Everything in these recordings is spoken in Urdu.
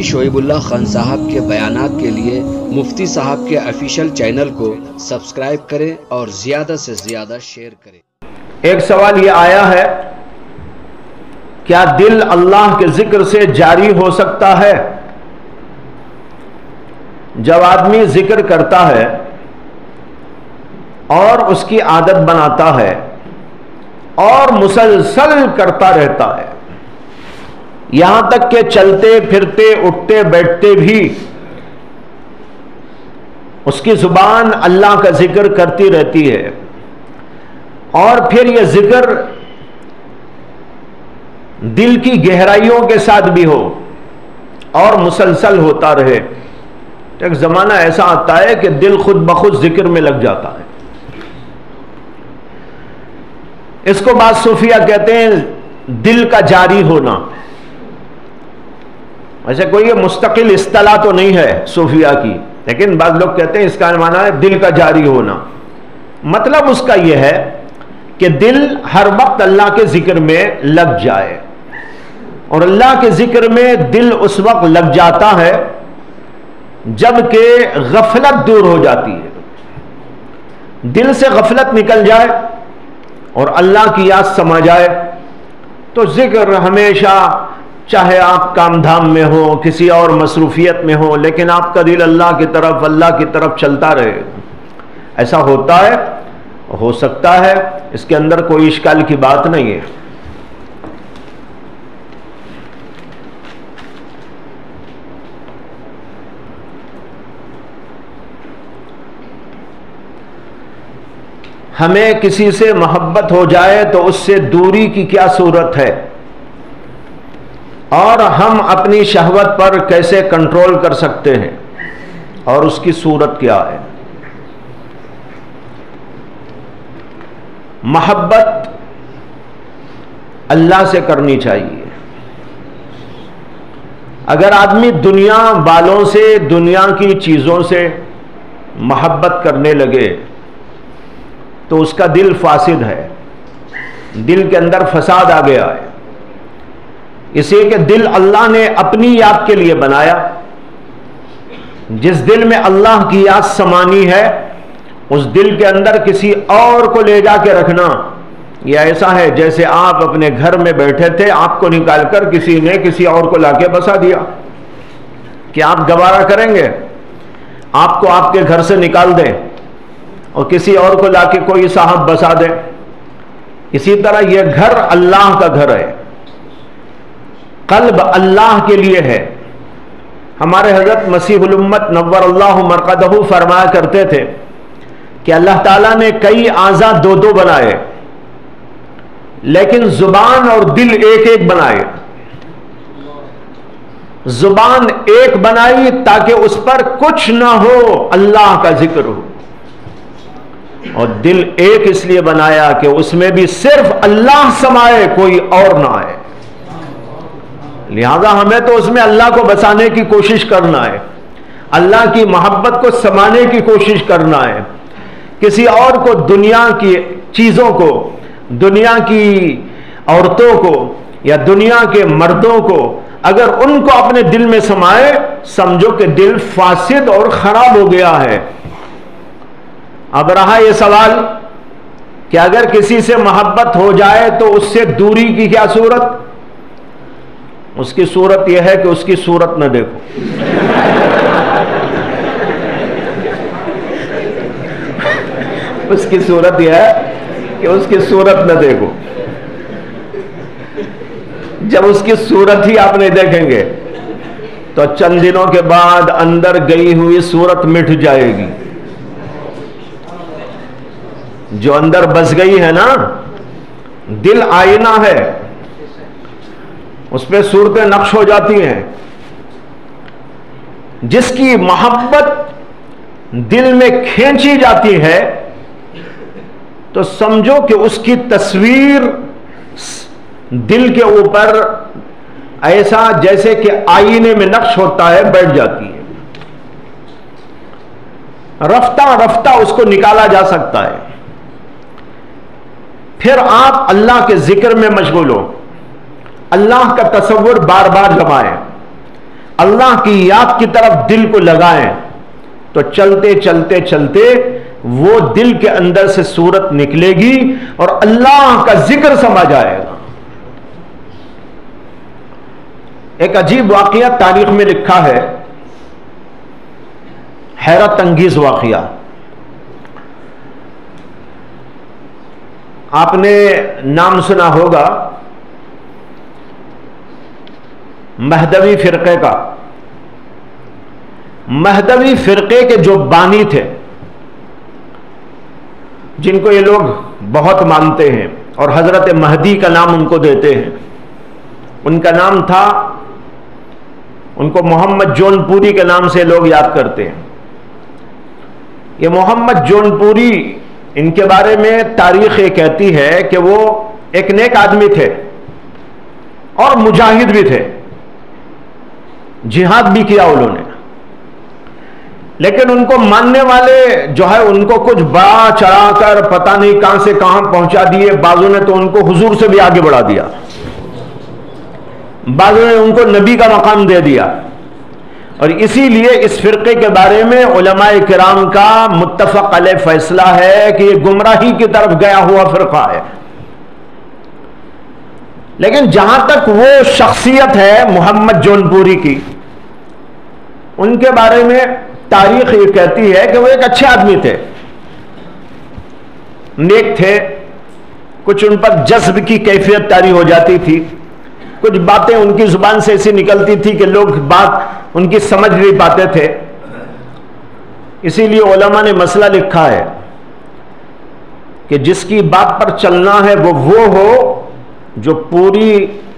شعیب اللہ خان صاحب کے بیانات کے لیے مفتی صاحب کے آفیشیل چینل کو سبسکرائب کریں اور زیادہ سے زیادہ شیئر کریں۔ ایک سوال یہ آیا ہے، کیا دل اللہ کے ذکر سے جاری ہو سکتا ہے؟ جب آدمی ذکر کرتا ہے اور اس کی عادت بناتا ہے اور مسلسل کرتا رہتا ہے، یہاں تک کہ چلتے پھرتے اٹھتے بیٹھتے بھی اس کی زبان اللہ کا ذکر کرتی رہتی ہے، اور پھر یہ ذکر دل کی گہرائیوں کے ساتھ بھی ہو اور مسلسل ہوتا رہے، ایک زمانہ ایسا آتا ہے کہ دل خود بخود ذکر میں لگ جاتا ہے۔ اس کو بعض صوفیہ کہتے ہیں دل کا جاری ہونا۔ ایسے کوئی یہ مستقل اصطلاح تو نہیں ہے صوفیہ کی، لیکن بعض لوگ کہتے ہیں اس کا معنی ہے دل کا جاری ہونا۔ مطلب اس کا یہ ہے کہ دل ہر وقت اللہ کے ذکر میں لگ جائے، اور اللہ کے ذکر میں دل اس وقت لگ جاتا ہے جب کہ غفلت دور ہو جاتی ہے۔ دل سے غفلت نکل جائے اور اللہ کی یاد سما جائے تو ذکر ہمیشہ، چاہے آپ کام دھام میں ہو، کسی اور مصروفیت میں ہو، لیکن آپ کا دل اللہ کی طرف چلتا رہے۔ ایسا ہوتا ہے، ہو سکتا ہے، اس کے اندر کوئی اشکال کی بات نہیں ہے۔ ہمیں کسی سے محبت ہو جائے تو اس سے دوری کی کیا صورت ہے، اور ہم اپنی شہوت پر کیسے کنٹرول کر سکتے ہیں، اور اس کی صورت کیا ہے؟ محبت اللہ سے کرنی چاہیے۔ اگر آدمی دنیا والوں سے، دنیا کی چیزوں سے محبت کرنے لگے تو اس کا دل فاسد ہے، دل کے اندر فساد آ گیا ہے۔ اس لیے کہ دل اللہ نے اپنی یاد کے لیے بنایا۔ جس دل میں اللہ کی یاد سمانی ہے، اس دل کے اندر کسی اور کو لے جا کے رکھنا، یہ ایسا ہے جیسے آپ اپنے گھر میں بیٹھے تھے، آپ کو نکال کر کسی نے کسی اور کو لا کے بسا دیا۔ کیا آپ گوارا کریں گے آپ کو آپ کے گھر سے نکال دیں اور کسی اور کو لا کے کوئی صاحب بسا دے؟ اسی طرح یہ گھر اللہ کا گھر ہے، قلب اللہ کے لیے ہے۔ ہمارے حضرت مسیح الامت نور اللہ مرقدہ فرمایا کرتے تھے کہ اللہ تعالیٰ نے کئی اعضاء دو دو بنائے، لیکن زبان اور دل ایک ایک بنائے۔ زبان ایک بنائی تاکہ اس پر کچھ نہ ہو، اللہ کا ذکر ہو، اور دل ایک اس لیے بنایا کہ اس میں بھی صرف اللہ سمائے، کوئی اور نہ آئے۔ لہذا ہمیں تو اس میں اللہ کو بسانے کی کوشش کرنا ہے، اللہ کی محبت کو سمانے کی کوشش کرنا ہے۔ کسی اور کو، دنیا کی چیزوں کو، دنیا کی عورتوں کو یا دنیا کے مردوں کو اگر ان کو اپنے دل میں سمائے، سمجھو کہ دل فاسد اور خراب ہو گیا ہے۔ اب رہا یہ سوال کہ اگر کسی سے محبت ہو جائے تو اس سے دوری کی کیا صورت؟ اس کی صورت یہ ہے کہ اس کی صورت نہ دیکھو۔ اس کی صورت یہ ہے کہ اس کی صورت نہ دیکھو۔ جب اس کی صورت ہی آپ نہیں دیکھیں گے تو چند دنوں کے بعد اندر گئی ہوئی صورت مٹ جائے گی۔ جو اندر بس گئی ہے نا، دل آئینہ ہے، اس پہ صورتیں نقش ہو جاتی ہیں۔ جس کی محبت دل میں کھینچی جاتی ہے تو سمجھو کہ اس کی تصویر دل کے اوپر ایسا جیسے کہ آئینے میں نقش ہوتا ہے، بیٹھ جاتی ہے۔ رفتہ رفتہ اس کو نکالا جا سکتا ہے۔ پھر آپ اللہ کے ذکر میں مشغول ہو، اللہ کا تصور بار بار جمائیں، اللہ کی یاد کی طرف دل کو لگائیں تو چلتے چلتے چلتے وہ دل کے اندر سے صورت نکلے گی اور اللہ کا ذکر سما جائے گا۔ ایک عجیب واقعہ تاریخ میں لکھا ہے، حیرت انگیز واقعہ۔ آپ نے نام سنا ہوگا مہدوی فرقے کا۔ مہدوی فرقے کے جو بانی تھے، جن کو یہ لوگ بہت مانتے ہیں اور حضرت مہدی کا نام ان کو دیتے ہیں، ان کا نام تھا، ان کو محمد جون پوری کے نام سے لوگ یاد کرتے ہیں۔ یہ محمد جون پوری، ان کے بارے میں تاریخ یہ کہتی ہے کہ وہ ایک نیک آدمی تھے اور مجاہد بھی تھے، جہاد بھی کیا انہوں نے، لیکن ان کو ماننے والے جو ہے ان کو کچھ بڑا چڑھا کر پتہ نہیں کہاں سے کہاں پہنچا دیے۔ بعضوں نے تو ان کو حضور سے بھی آگے بڑھا دیا، بعضوں نے ان کو نبی کا مقام دے دیا، اور اسی لیے اس فرقے کے بارے میں علماء کرام کا متفق علیہ فیصلہ ہے کہ یہ گمراہی کی طرف گیا ہوا فرقہ ہے۔ لیکن جہاں تک وہ شخصیت ہے محمد جون پوری کی، ان کے بارے میں تاریخ یہ کہتی ہے کہ وہ ایک اچھے آدمی تھے، نیک تھے، کچھ ان پر جذب کی کیفیت طاری ہو جاتی تھی، کچھ باتیں ان کی زبان سے ایسی نکلتی تھی کہ لوگ بات ان کی سمجھ نہیں پاتے تھے۔ اسی لیے علماء نے مسئلہ لکھا ہے کہ جس کی بات پر چلنا ہے وہ ہو جو پوری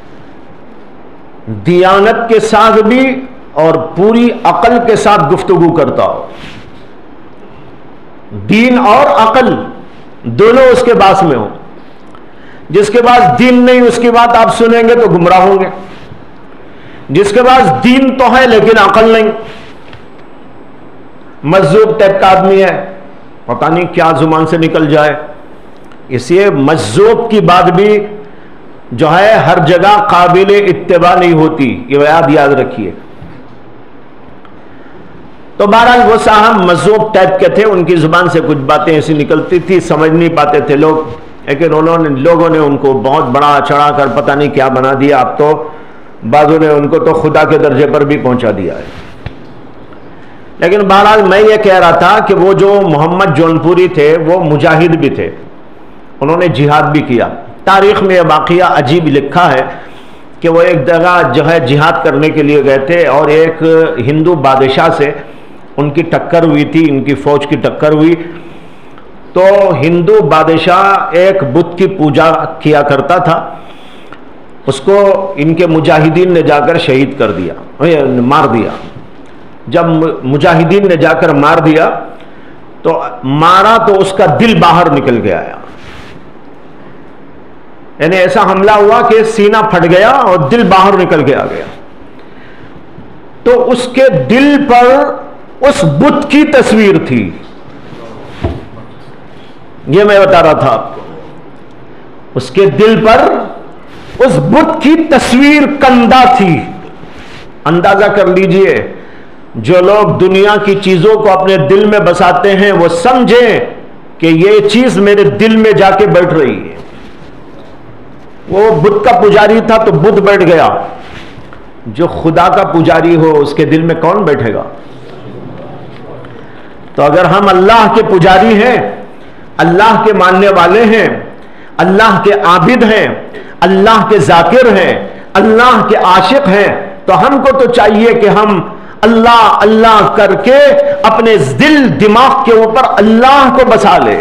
دیانت کے ساتھ بھی اور پوری عقل کے ساتھ گفتگو کرتا ہو۔ دین اور عقل دونوں اس کے پاس میں ہو۔ جس کے پاس دین نہیں اس کی بات آپ سنیں گے تو گمراہ ہوں گے، جس کے پاس دین تو ہے لیکن عقل نہیں، مجذوب ٹائپ کا آدمی ہے، پتہ نہیں کیا زبان سے نکل جائے۔ اس لیے مجذوب کی بات بھی جو ہے ہر جگہ قابل اتباع نہیں ہوتی، یہ یاد رکھیے۔ تو بہرحال وہ صاحب مجذوب ٹائپ کے تھے، ان کی زبان سے کچھ باتیں ایسی نکلتی تھی، سمجھ نہیں پاتے تھے لوگ، لیکن لوگوں نے ان کو بہت بڑا چڑھا کر پتہ نہیں کیا بنا دیا۔ اب تو بعضوں نے ان کو تو خدا کے درجے پر بھی پہنچا دیا ہے۔ لیکن بہرحال میں یہ کہہ رہا تھا کہ وہ جو محمد جون پوری تھے وہ مجاہد بھی تھے، انہوں نے جہاد بھی کیا۔ تاریخ میں یہ واقعہ عجیب لکھا ہے کہ وہ ایک جگہ جو ہے جہاد کرنے کے لیے گئے تھے اور ایک ہندو بادشاہ سے ان کی ٹکر ہوئی تھی، ان کی فوج کی ٹکر ہوئی۔ تو ہندو بادشاہ ایک بت کی پوجا کیا کرتا تھا، اس کو ان کے مجاہدین نے جا کر شہید کر دیا، مار دیا۔ جب مجاہدین نے جا کر مار دیا تو مارا تو اس کا دل باہر نکل گیا، یعنی ایسا حملہ ہوا کہ سینہ پھٹ گیا اور دل باہر نکل گیا۔ تو اس کے دل پر اس بت کی تصویر تھی، یہ میں بتا رہا تھا آپ کو، اس کے دل پر اس بت کی تصویر کندہ تھی۔ اندازہ کر لیجئے، جو لوگ دنیا کی چیزوں کو اپنے دل میں بساتے ہیں وہ سمجھیں کہ یہ چیز میرے دل میں جا کے بیٹھ رہی ہے۔ وہ بت کا پجاری تھا تو بت بیٹھ گیا، جو خدا کا پجاری ہو اس کے دل میں کون بیٹھے گا؟ تو اگر ہم اللہ کے پجاری ہیں، اللہ کے ماننے والے ہیں، اللہ کے عابد ہیں، اللہ کے ذاکر ہیں، اللہ کے عاشق ہیں، تو ہم کو تو چاہیے کہ ہم اللہ اللہ کر کے اپنے دل دماغ کے اوپر اللہ کو بسا لیں۔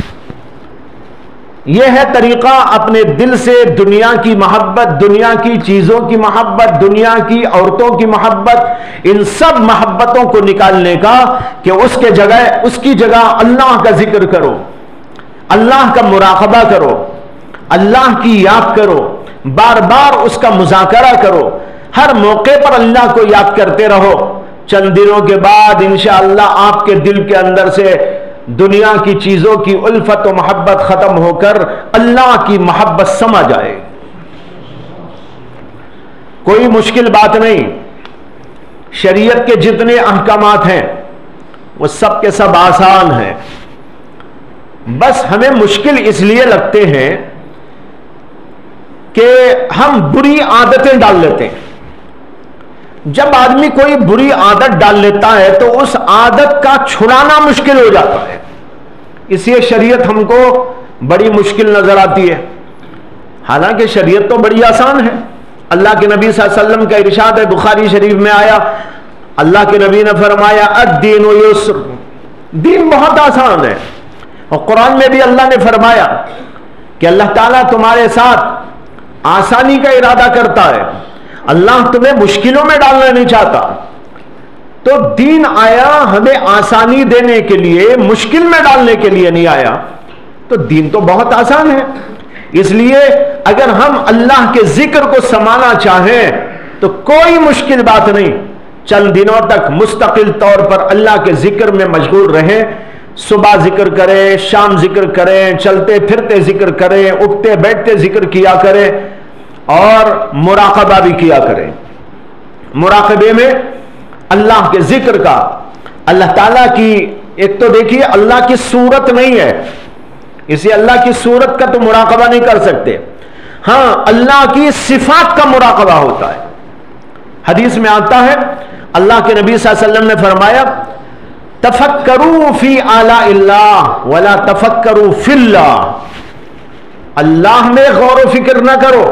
یہ ہے طریقہ اپنے دل سے دنیا کی محبت، دنیا کی چیزوں کی محبت، دنیا کی عورتوں کی محبت، ان سب محبتوں کو نکالنے کا کہ اس کی جگہ اللہ کا ذکر کرو، اللہ کا مراقبہ کرو، اللہ کی یاد کرو، بار بار اس کا مذاکرہ کرو، ہر موقع پر اللہ کو یاد کرتے رہو۔ چند دنوں کے بعد انشاءاللہ آپ کے دل کے اندر سے دنیا کی چیزوں کی الفت و محبت ختم ہو کر اللہ کی محبت سما جائے۔ کوئی مشکل بات نہیں، شریعت کے جتنے احکامات ہیں وہ سب کے سب آسان ہیں، بس ہمیں مشکل اس لیے لگتے ہیں کہ ہم بری عادتیں ڈال لیتے ہیں۔ جب آدمی کوئی بری عادت ڈال لیتا ہے تو اس عادت کا چھڑانا مشکل ہو جاتا ہے، اس لیے شریعت ہم کو بڑی مشکل نظر آتی ہے، حالانکہ شریعت تو بڑی آسان ہے۔ اللہ کے نبی صلی اللہ علیہ وسلم کا ارشاد ہے، بخاری شریف میں آیا، اللہ کے نبی نے فرمایا الدین یسر، دین بہت آسان ہے۔ اور قرآن میں بھی اللہ نے فرمایا کہ اللہ تعالیٰ تمہارے ساتھ آسانی کا ارادہ کرتا ہے، اللہ تمہیں مشکلوں میں ڈالنا نہیں چاہتا۔ تو دین آیا ہمیں آسانی دینے کے لیے، مشکل میں ڈالنے کے لیے نہیں آیا، تو دین تو بہت آسان ہے۔ اس لیے اگر ہم اللہ کے ذکر کو سمانا چاہیں تو کوئی مشکل بات نہیں، چند دنوں تک مستقل طور پر اللہ کے ذکر میں مشغول رہیں، صبح ذکر کریں، شام ذکر کریں، چلتے پھرتے ذکر کریں، اٹھتے بیٹھتے ذکر کیا کریں، اور مراقبہ بھی کیا کریں۔ مراقبے میں اللہ کے ذکر کا، اللہ تعالیٰ کی، ایک تو دیکھیے اللہ کی صورت نہیں ہے، اسی اللہ کی صورت کا تو مراقبہ نہیں کر سکتے، ہاں اللہ کی صفات کا مراقبہ ہوتا ہے۔ حدیث میں آتا ہے، اللہ کے نبی صلی اللہ علیہ وسلم نے فرمایا تفکروا فی آلاء اللہ ولا تفکروا فی اللہ، اللہ میں غور و فکر نہ کرو،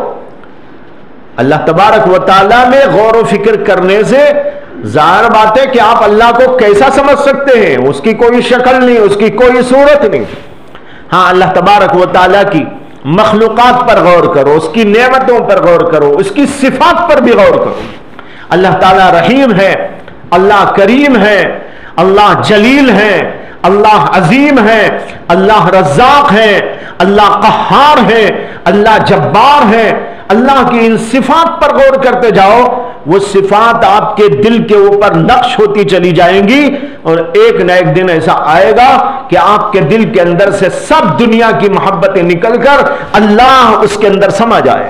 اللہ تبارک و تعالیٰ میں غور و فکر کرنے سے ظاہر بات ہے کہ آپ اللہ کو کیسا سمجھ سکتے ہیں، اس کی کوئی شکل نہیں، اس کی کوئی صورت نہیں۔ ہاں اللہ تبارک و تعالیٰ کی مخلوقات پر غور کرو، اس کی نعمتوں پر غور کرو، اس کی صفات پر بھی غور کرو۔ اللہ تعالیٰ رحیم ہے، اللہ کریم ہے، اللہ جلیل ہے، اللہ عظیم ہے، اللہ رزاق ہے، اللہ قہار ہے، اللہ جبار ہے۔ اللہ کی ان صفات پر غور کرتے جاؤ، وہ صفات آپ کے دل کے اوپر نقش ہوتی چلی جائیں گی، اور ایک نہ ایک دن ایسا آئے گا کہ آپ کے دل کے اندر سے سب دنیا کی محبتیں نکل کر اللہ اس کے اندر سما جائے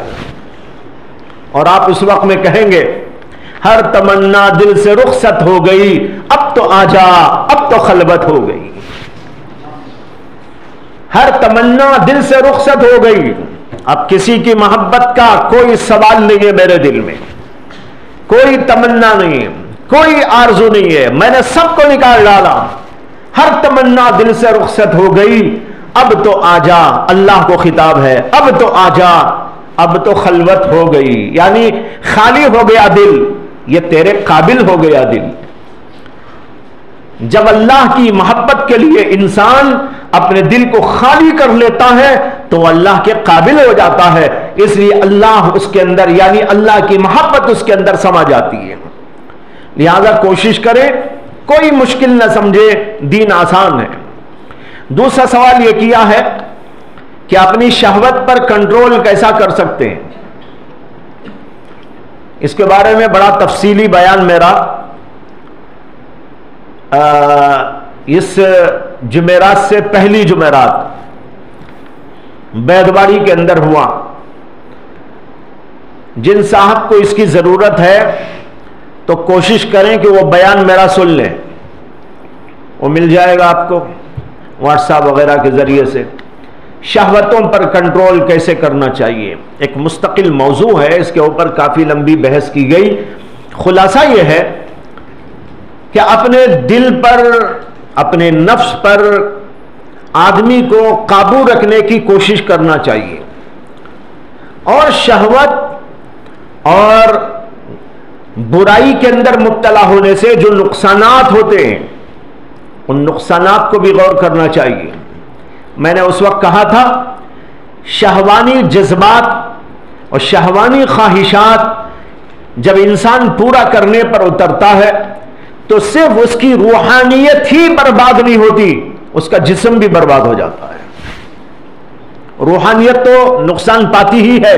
گا، اور آپ اس وقت میں کہیں گے ہر تمنا دل سے رخصت ہو گئی، اب تو آ جا، اب تو خلوت ہو گئی۔ ہر تمنا دل سے رخصت ہو گئی، اب کسی کی محبت کا کوئی سوال نہیں ہے میرے دل میں، کوئی تمنا نہیں ہے، کوئی آرزو نہیں ہے، میں نے سب کو نکال ڈالا، ہر تمنا دل سے رخصت ہو گئی، اب تو آ جا، اللہ کو خطاب ہے، اب تو آ جا، اب تو خلوت ہو گئی، یعنی خالی ہو گیا دل، یہ تیرے قابل ہو گیا دل۔ جب اللہ کی محبت کے لیے انسان اپنے دل کو خالی کر لیتا ہے تو اللہ کے قابل ہو جاتا ہے، اس لیے اللہ اس کے اندر، یعنی اللہ کی محبت اس کے اندر سما جاتی ہے۔ لہذا کوشش کریں، کوئی مشکل نہ سمجھے، دین آسان ہے۔ دوسرا سوال یہ کیا ہے کہ اپنی شہوت پر کنٹرول کیسا کر سکتے ہیں؟ اس کے بارے میں بڑا تفصیلی بیان میرا اس جمعرات سے پہلی جمعرات بیدواڑی کے اندر ہوا۔ جن صاحب کو اس کی ضرورت ہے تو کوشش کریں کہ وہ بیان میرا سن لیں، وہ مل جائے گا آپ کو واٹس ایپ وغیرہ کے ذریعے سے۔ شہوتوں پر کنٹرول کیسے کرنا چاہیے، ایک مستقل موضوع ہے، اس کے اوپر کافی لمبی بحث کی گئی۔ خلاصہ یہ ہے کہ اپنے دل پر، اپنے نفس پر آدمی کو قابو رکھنے کی کوشش کرنا چاہیے، اور شہوت اور برائی کے اندر مبتلا ہونے سے جو نقصانات ہوتے ہیں ان نقصانات کو بھی غور کرنا چاہیے۔ میں نے اس وقت کہا تھا شہوانی جذبات اور شہوانی خواہشات جب انسان پورا کرنے پر اترتا ہے تو صرف اس کی روحانیت ہی برباد نہیں ہوتی، اس کا جسم بھی برباد ہو جاتا ہے۔ روحانیت تو نقصان پاتی ہی ہے،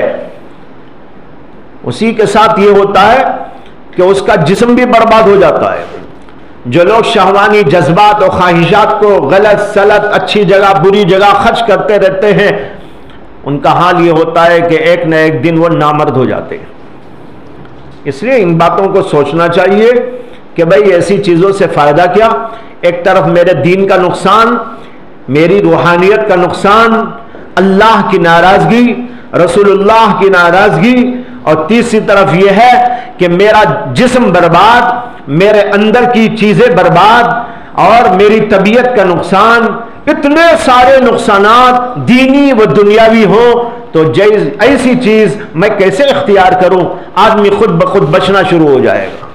اسی کے ساتھ یہ ہوتا ہے کہ اس کا جسم بھی برباد ہو جاتا ہے۔ جو لوگ شہوانی جذبات اور خواہشات کو غلط سلط، اچھی جگہ بری جگہ خرچ کرتے رہتے ہیں، ان کا حال یہ ہوتا ہے کہ ایک نہ ایک دن وہ نامرد ہو جاتے ہیں۔ اس لیے ان باتوں کو سوچنا چاہیے کہ بھئی ایسی چیزوں سے فائدہ کیا، ایک طرف میرے دین کا نقصان، میری روحانیت کا نقصان، اللہ کی ناراضگی، رسول اللہ کی ناراضگی، اور تیسری طرف یہ ہے کہ میرا جسم برباد، میرے اندر کی چیزیں برباد، اور میری طبیعت کا نقصان۔ اتنے سارے نقصانات دینی و دنیاوی ہو تو ایسی چیز میں کیسے اختیار کروں؟ آدمی خود بخود بچنا شروع ہو جائے گا۔